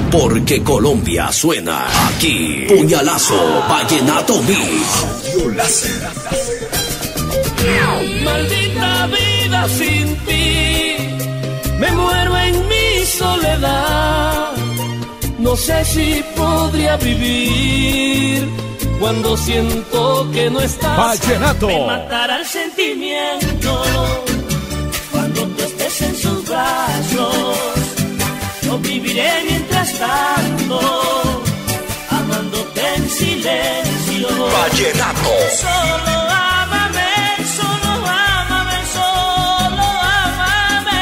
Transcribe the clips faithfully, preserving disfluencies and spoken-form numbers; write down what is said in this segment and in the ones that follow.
Porque Colombia suena aquí. Puñalazo, Vallenato Mix. Maldita vida sin ti, me muero en mi soledad. No sé si podría vivir cuando siento que no estás. Vallenato. Me matará el sentimiento cuando tú estés en sus brazos. Yo viviré mientras tanto, amándote en silencio. Vallenato. Solo ámame, solo ámame, solo ámame.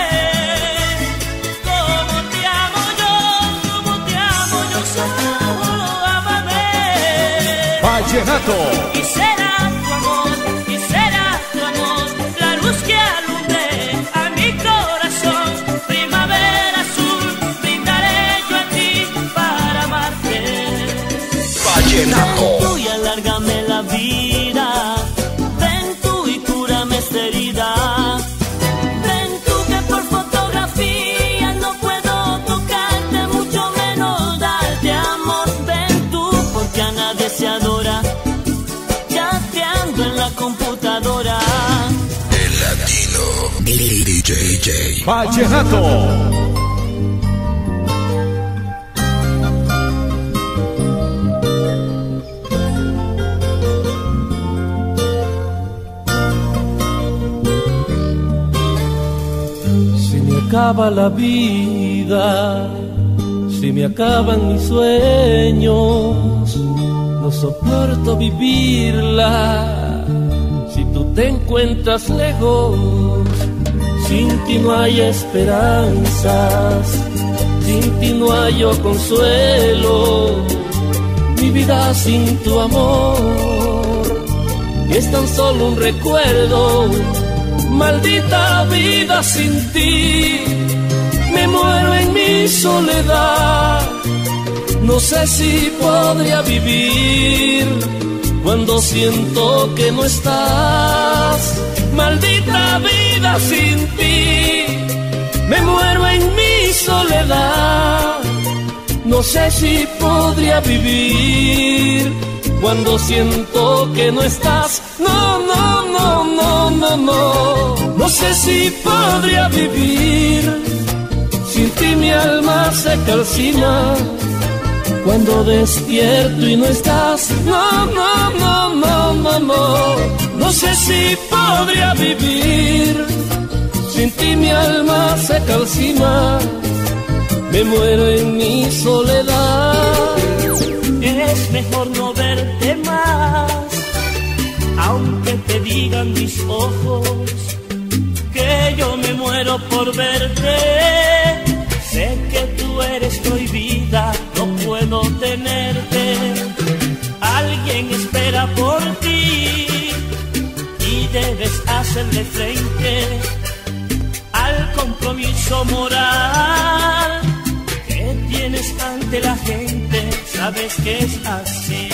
Como te amo yo, como te amo yo, solo ámame. Vallenato. Y será tu amor, y será tu amor, la luz que alumbre a mi corazón. Primavera azul, brindaré yo a ti para amarte. Vallenato. Ven tú y alárgame la vida, ven tú y cúrame esta herida. Ven tú que por fotografía no puedo tocarte, mucho menos darte amor. Ven tú porque a nadie se adora, chateando en la computadora. El latino. D J J. Vallenato. Si me acaba la vida, si me acaban mis sueños, no soporto vivirla. Si tú te encuentras lejos, sin ti no hay esperanzas, sin ti no hay yo consuelo. Mi vida sin tu amor es tan solo un recuerdo. Maldita vida sin ti, me muero en mi soledad. No sé si podría vivir cuando siento que no estás. Maldita vida sin ti, me muero en mi soledad. No sé si podría vivir cuando siento que no estás. No, no, no, no, no, no. No sé si podría vivir. Sin ti mi alma se calcina cuando despierto y no estás. No, no, no, no, no, no. No sé si podría vivir. Sin ti mi alma se calcina, me muero en mi soledad. Es mejor no verte más, aunque te digan mis ojos que yo me muero por verte. Sé que tú eres prohibida, no puedo tenerte. Alguien espera por ti y debes hacerle frente al compromiso moral que tienes ante la gente. Sabes que es así.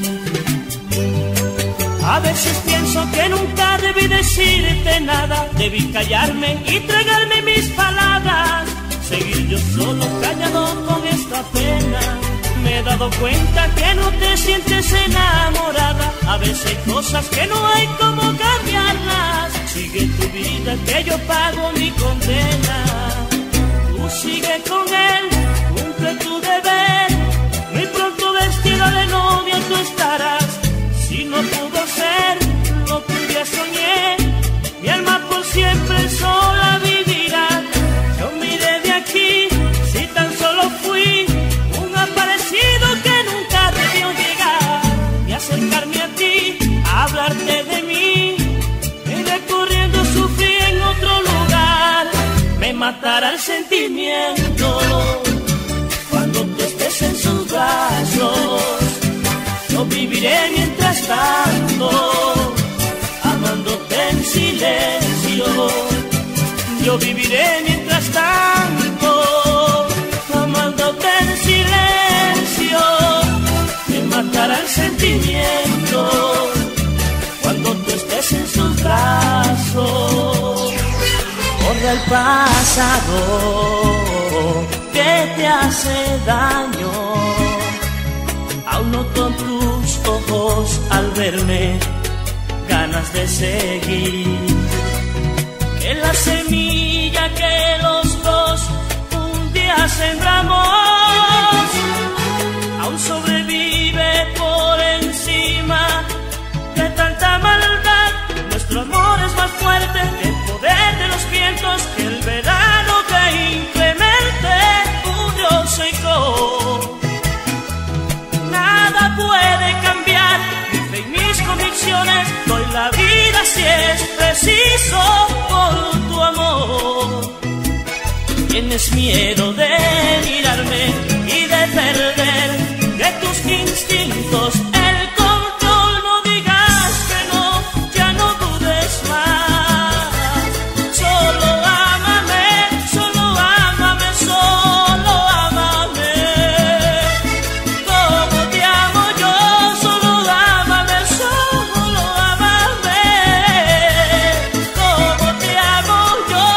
A veces pienso que nunca debí decirte nada, debí callarme y tragarme mis palabras, seguir yo solo callado con esta pena. Me he dado cuenta que no te sientes enamorada, a veces hay cosas que no hay como cambiarlas. Sigue tu vida que yo pago mi condena. Tú sigue con él, cumple tu deber, muy pronto vestida de novia tú estarás. Si no pudo ser lo que un día soñé, mi alma por siempre sola vivirá. Yo miré de aquí, si tan solo fui un aparecido que nunca debió llegar, y acercarme a ti, a hablarte de mí, y recorriendo sufrí en otro lugar. Me matará el sentimiento cuando tú estés en sus brazos. Yo viviré mientras tanto, amándote en silencio. Yo viviré mientras tanto, amándote en silencio. Me matará el sentimiento cuando tú estés en sus brazos. Borra el pasado que te hace daño. Aún noto en tus ojos al verme ganas de seguir. Que la semilla que los dos un día sembramos aún sobrevive por encima de tanta maldad. Nuestro amor es más fuerte que el poder de los vientos, que el verano que inclemente un dios secó. Nada puede cambiar mi fe y mis convicciones. Doy la vida si es preciso por tu amor. Tienes miedo de mirarme y de perder de tus instintos el control. No digas que no, ya no dudes más. Solo ámame, solo ámame, solo ámame. Como te amo yo, solo ámame, solo ámame. Como te amo yo.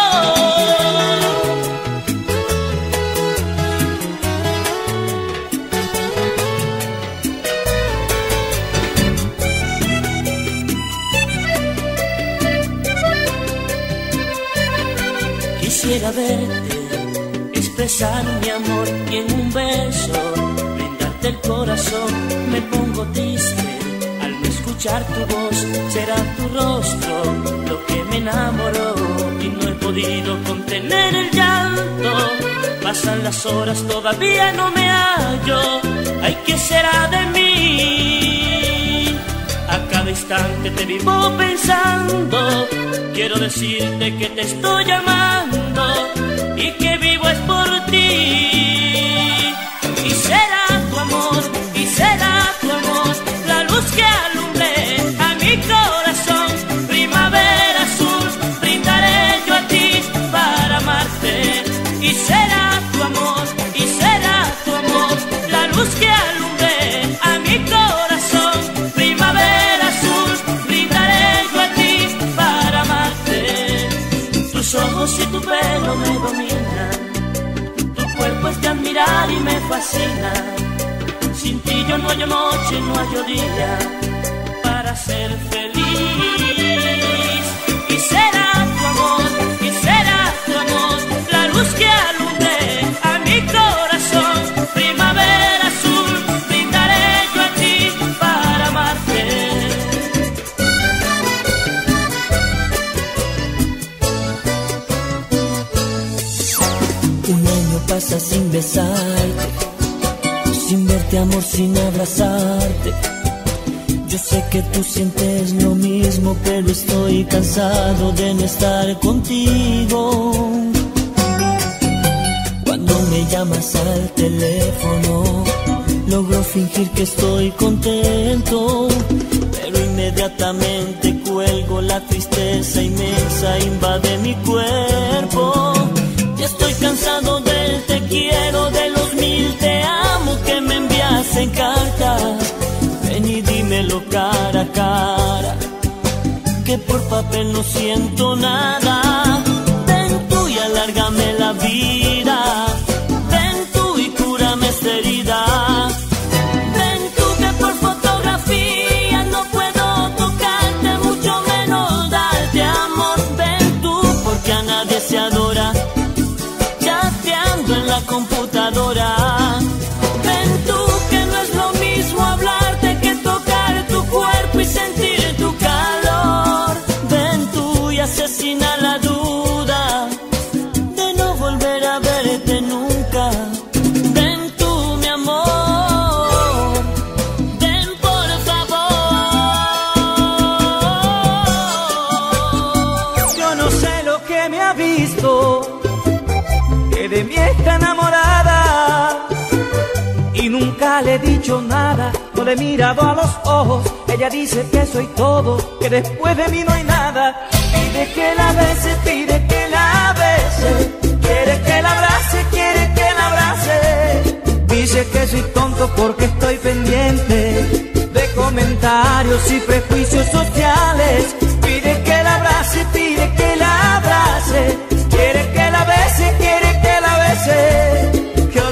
Quisiera verte, expresar mi amor y en un beso brindarte el corazón. Me pongo triste al no escuchar tu voz. Será tu rostro lo que me enamoró y no he podido contener el llanto. Pasan las horas, todavía no me hallo. Ay, ¿qué será de mí? A cada instante te vivo pensando. Quiero decirte que te estoy llamando y que vivo es por ti. Y será tu amor, y será tu amor la luz que alumbre a mi corazón. Primavera azul, brindaré yo a ti para amarte. Y será tu amor, y será tu amor la luz que alumbre a mi corazón. Primavera azul, brindaré yo a ti para amarte. Tus ojos y tu pelo me dominan, tu cuerpo es de admirar y me fascina. Sin ti yo no hallo noche, no hallo día para ser feliz. Y será tu amor, y será tu amor la luz que alumbre a mi corazón. Primavera azul, brindaré yo a ti para amarte. Un año pasa sin besarte, sin verte amor, sin abrazarte. Yo sé que tú sientes lo mismo, pero estoy cansado de no estar contigo. Cuando me llamas al teléfono, logro fingir que estoy contento, pero inmediatamente cuelgo. La tristeza inmensa invade mi cuerpo. Ya estoy cansado del te quiero, de los mil te amo que me envías en cartas. Ven y dímelo cara a cara, que por papel no siento nada. Ven tú y alárgame la vida. Ven tú y cúrame esta herida. Ven tú que por fotografía no puedo tocarte, mucho menos darte amor. Ven tú porque a nadie se adora chateando en la computadora. Ven tú que no es lo mismo hablarte que tocar tu cuerpo y sentir tu calor. Ven tú y asesina la duda de no volver a verte nunca. Ven tú mi amor, ven por favor. Yo no sé lo que me ha visto, que de mí está enamorada y nunca le he dicho nada. No le he mirado a los ojos, ella dice que soy todo, que después de mí no hay nada. Pide que la bese, pide que la bese, quiere que la abrace, quiere que la abrace. Dice que soy tonto porque estoy pendiente de comentarios y prejuicios sociales. Pide que la abrace, pide que la abrace, quiere que la bese, quiere que la bese. Yo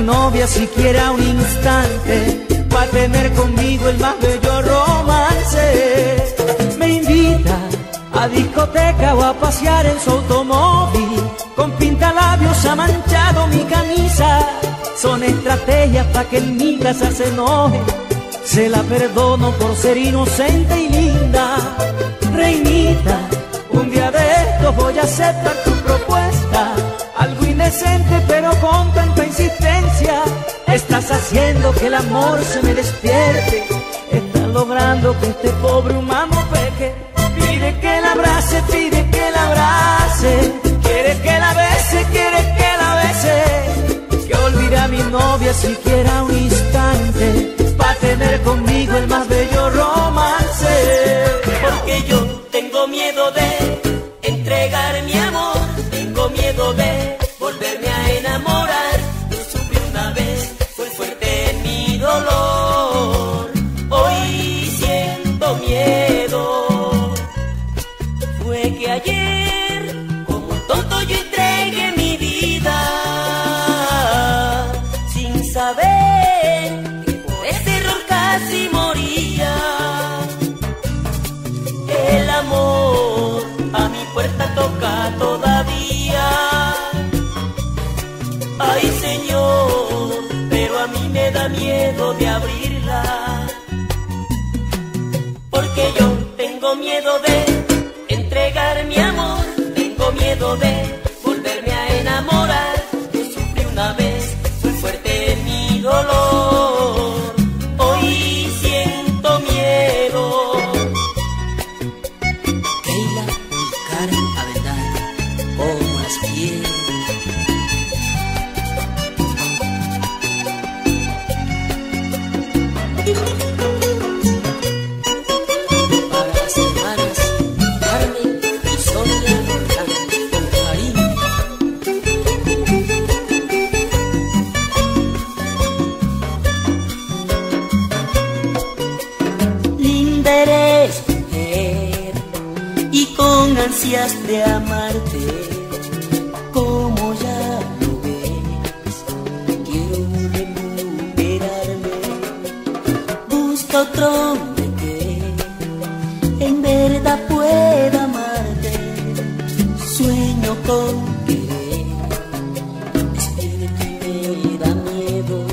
novia siquiera un instante, para tener conmigo el más bello romance. Me invita a discoteca o a pasear en su automóvil, con pintalabios ha manchado mi camisa. Son estrategias para que en mi casa se enoje, se la perdono por ser inocente y linda. Reinita, un día de estos voy a aceptar tu propuesta, algo indecente pero con tanta insistencia. Estás haciendo que el amor se me despierte, estás logrando que este pobre humano peque. Pide que la abrace, pide que la abrace, quiere que la bese, quiere que la bese. Que olvide a mi novia siquiera un instante, pa' tener conmigo el más bello romance. Porque yo tengo miedo de entregar mi amor, tengo miedo de volverme a enamorar. Yo sufrí una vez, fue fuerte mi dolor, hoy siento miedo. Fue que ayer, como un tonto, yo entregué mi vida, sin saber que por ese error casi moría. El amor a mi puerta toca todavía. Ay, Señor, pero a mí me da miedo de abrirla. Porque yo tengo miedo de entregar mi amor, tengo miedo de volverme a enamorar. Yo sufrí una vez, fue fuerte mi dolor, hoy siento miedo. Keila y Karen Avendaño, como las quiero. Para las hermanas Carmen y Sonia Roldán, con cariño. Linda eres, mujer, y con ansias de amarte, como ya lo ves, quiero recuperarme. Busca otro hombre que en verdad pueda amarte. Sueño con querer, despierto y me da miedo.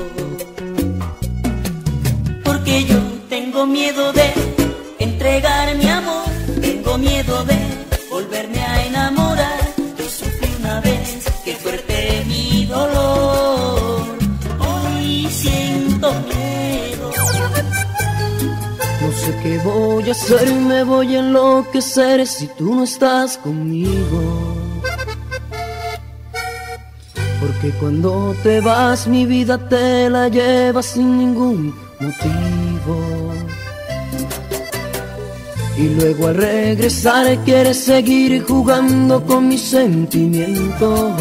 Porque yo tengo miedo de entregar mi amor, tengo miedo de volverme a enamorar. Yo sufrí una vez, qué fuerte mi dolor, hoy siento miedo. No sé qué voy a hacer, me voy a enloquecer si tú no estás conmigo. Porque cuando te vas mi vida te la llevas sin ningún motivo. Y luego al regresar quieres seguir jugando con mis sentimientos.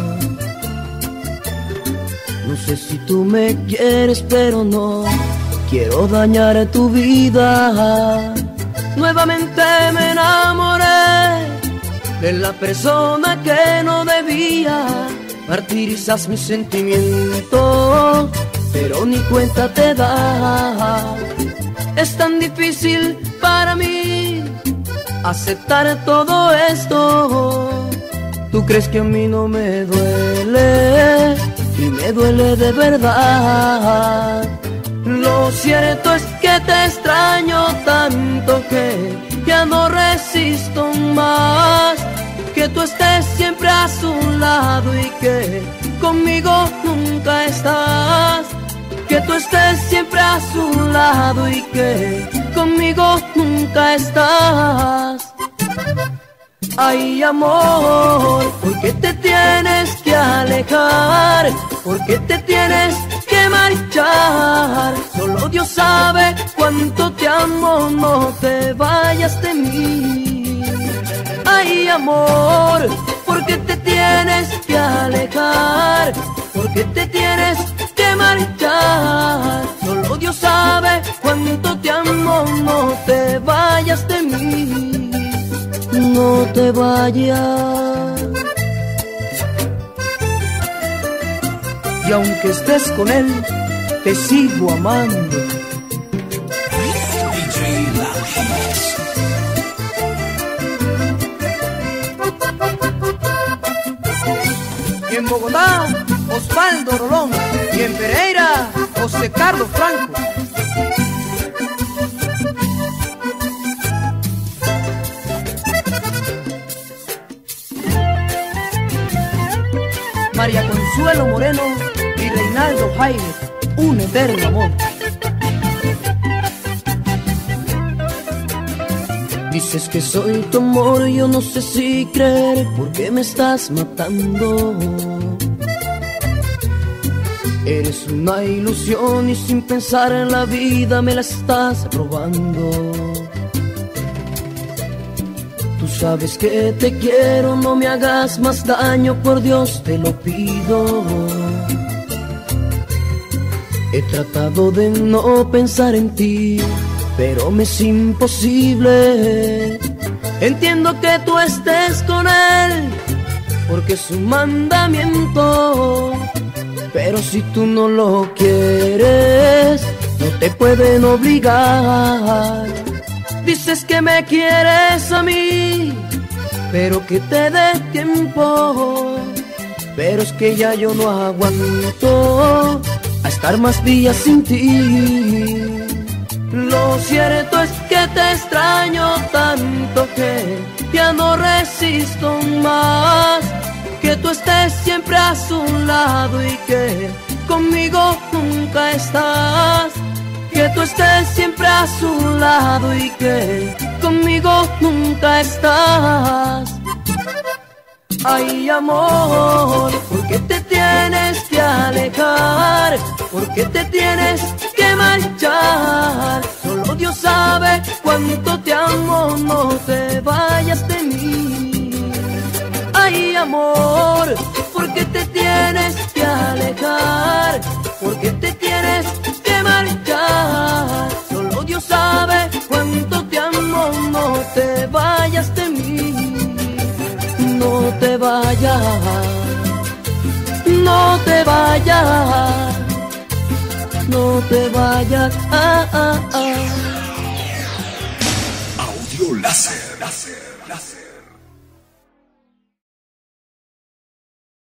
No sé si tú me quieres pero no quiero dañar tu vida. Nuevamente me enamoré de la persona que no debía. Martirizas mis sentimientos, pero ni cuenta te da. Es tan difícil para mí aceptar todo esto. Tú crees que a mí no me duele, y me duele de verdad. Lo cierto es que te extraño tanto que ya no resisto más. Que tú estés siempre a su lado y que conmigo nunca estás. Que tú estés siempre a su lado y que conmigo nunca estás. Ay, amor, ¿por qué te tienes que alejar? ¿Por qué te tienes que marchar? Solo Dios sabe cuánto te amo, no te vayas de mí. Ay, amor, ¿por qué te tienes que alejar? ¿Por qué te tienes que marchar? Solo Dios sabe cuánto te amo, no te vayas de mí. No te vayas. y aunque estés con él, te sigo amando. En Bogotá, Osvaldo Rolón, y en Pereira, José Carlos Franco. María Consuelo Moreno y Reinaldo Jaime, un eterno amor. Dices que soy tu amor, yo no sé si creer, porque me estás matando. Eres una ilusión y sin pensar en la vida me la estás robando. Tú sabes que te quiero, no me hagas más daño, por Dios te lo pido. He tratado de no pensar en ti, pero me es imposible. Entiendo que tú estés con él, porque es un mandamiento. Pero si tú no lo quieres, no te pueden obligar. Dices que me quieres a mí, pero que te dé tiempo. Pero es que ya yo no aguanto a estar más días sin ti. Lo cierto es que te extraño tanto que ya no resisto más. Que tú estés siempre a su lado y que conmigo nunca estás. Que tú estés siempre a su lado y que conmigo nunca estás. Ay, amor, ¿por qué te tienes que alejar? ¿Por qué te tienes que marchar? Solo Dios sabe cuánto te amo, no te vayas de mí. Ay, amor, ¿por qué te tienes que alejar? ¿Por qué te tienes que marchar? Solo Dios sabe cuánto te amo, no te vayas de mí. No te vayas, no te vayas, no te vayas. Ah, ah, ah. Audio láser, láser, láser.